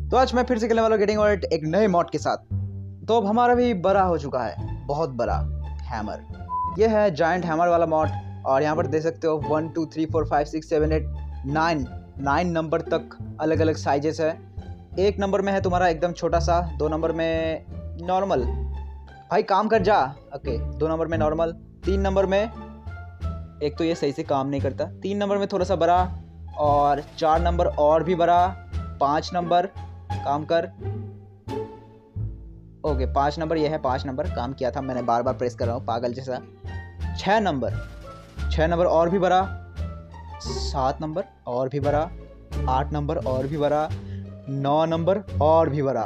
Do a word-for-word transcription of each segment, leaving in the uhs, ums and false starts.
तो आज मैं फिर से खेलने वाला हूँ गेटिंग वर्ल्ड एक नए मॉड के साथ। तो अब हमारा भी बड़ा हो चुका है, बहुत बड़ा हैमर। ये है जायंट हैमर वाला मॉड और यहाँ पर देख सकते हो one two three four five six seven eight nine nine number तक अलग अलग साइजेस है। एक नंबर में है तुम्हारा एकदम छोटा सा, दो नंबर में नॉर्मल, भाई काम कर जा, ओके, दो नंबर में नॉर्मल, तीन नंबर में एक तो ये सही से काम नहीं करता, तीन नंबर में थोड़ा सा बड़ा और चार नंबर और भी बड़ा, पाँच नंबर काम कर, ओके पाँच नंबर, ये है पाँच नंबर, काम किया था मैंने, बार बार प्रेस कर रहा हूँ पागल जैसा। छः नंबर, छः नंबर और भी बड़ा, सात नंबर और भी बड़ा, आठ नंबर और भी बड़ा, नौ नंबर और भी बड़ा।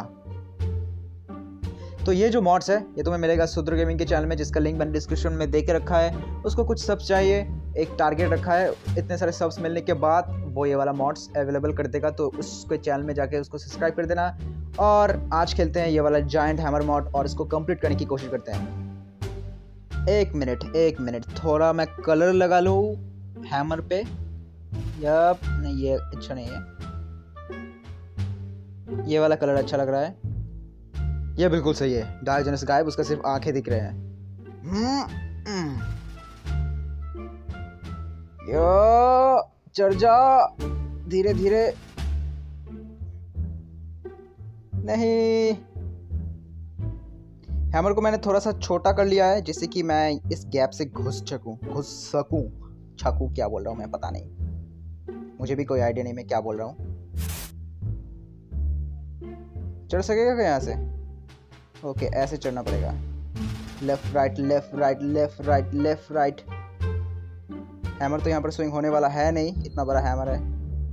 तो ये जो मॉड्स है ये तुम्हें मिलेगा सुद्र गेमिंग के चैनल में, जिसका लिंक मैंने डिस्क्रिप्शन में दे के रखा है। उसको कुछ सब्स चाहिए, एक टारगेट रखा है, इतने सारे सब्स मिलने के बाद वो ये वाला मॉड्स अवेलेबल कर देगा। तो उसके चैनल में जाके उसको सब्सक्राइब कर देना। और आज खेलते हैं ये वाला जायंट हैमर मॉड और इसको कंप्लीट करने की कोशिश करते हैं। एक मिनट एक मिनट थोड़ा मैं कलर लगा लूँ हैमर पे। यप, नहीं ये अच्छा नहीं है, ये वाला कलर अच्छा लग रहा है, ये बिल्कुल सही है। डायोजेनस गायब, उसका सिर्फ आंखें दिख रहे हैं। यो चढ़ जा धीरे धीरे, नहीं, हैमर को मैंने थोड़ा सा छोटा कर लिया है जिससे कि मैं इस गैप से घुस सकूं घुस सकूं छकूं क्या बोल रहा हूं मैं, पता नहीं, मुझे भी कोई आइडिया नहीं मैं क्या बोल रहा हूं। चढ़ सकेगा क्या यहाँ से? ओके okay, ऐसे चढ़ना पड़ेगा, left right left right left right left right. Hammer तो यहाँ पर स्विंग होने वाला है नहीं, इतना बड़ा हैमर है।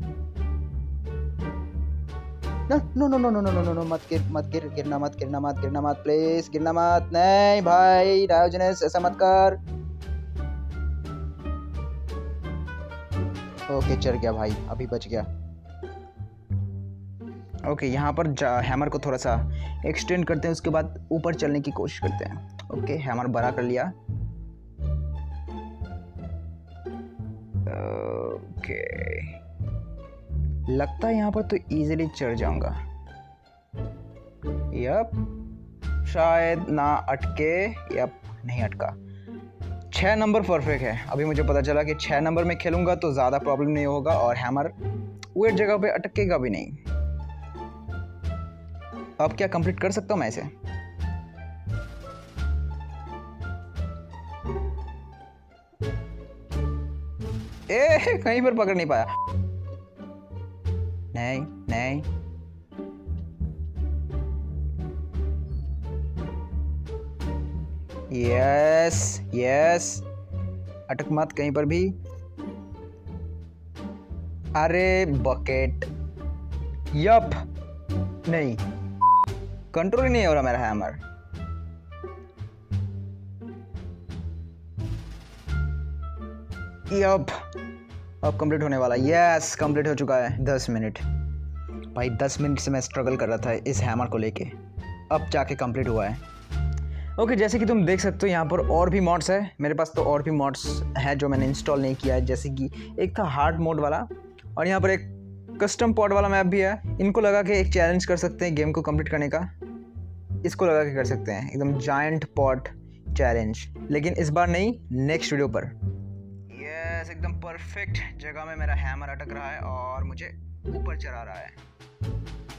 No no no no no no no no मत गिर मत गिर गिरना मत गिरना मत गिरना मत प्लीज गिरना मत, नहीं भाई डायोजेनस ऐसा मत कर। ओके चढ़ गया भाई, अभी बच गया। ओके okay, यहाँ पर हैमर को थोड़ा सा एक्सटेंड करते हैं, उसके बाद ऊपर चलने की कोशिश करते हैं। ओके okay, हैमर बड़ा कर लिया। Okay okay. लगता है यहाँ पर तो इजीली चढ़ जाऊंगा। यप, शायद ना अटके, यप नहीं अटका। छः नंबर परफेक्ट है। अभी मुझे पता चला कि छः नंबर में खेलूंगा तो ज़्यादा प्रॉब्लम नहीं होगा और हैमर वेट जगह पे अटकेगा भी नहीं। अब क्या कंप्लीट कर सकता हूँ मैं इसे? ए कहीं पर पकड़ नहीं पाया, नहीं नहीं, यस यस, अटक मत कहीं पर भी। अरे बकेट, यप, नहीं, कंट्रोल ही नहीं हो रहा मेरा हैमर। यप, अब कंप्लीट होने वाला, यस कंप्लीट हो चुका है। दस मिनट भाई, दस मिनट से मैं स्ट्रगल कर रहा था इस हैमर को लेके, अब जाके कंप्लीट हुआ है। ओके okay, जैसे कि तुम देख सकते हो यहाँ पर और भी मॉड्स है मेरे पास, तो और भी मॉड्स है जो मैंने इंस्टॉल नहीं किया है। जैसे कि एक था हार्ड मोड वाला और यहाँ पर एक कस्टम पॉड वाला मैप भी है। इनको लगा के एक चैलेंज कर सकते हैं गेम को कंप्लीट करने का, इसको लगा के कर सकते हैं एकदम जायंट पॉड चैलेंज, लेकिन इस बार नहीं, नेक्स्ट वीडियो पर। यस, एकदम परफेक्ट जगह में मेरा हैमर अटक रहा है और मुझे ऊपर चढ़ा रहा है।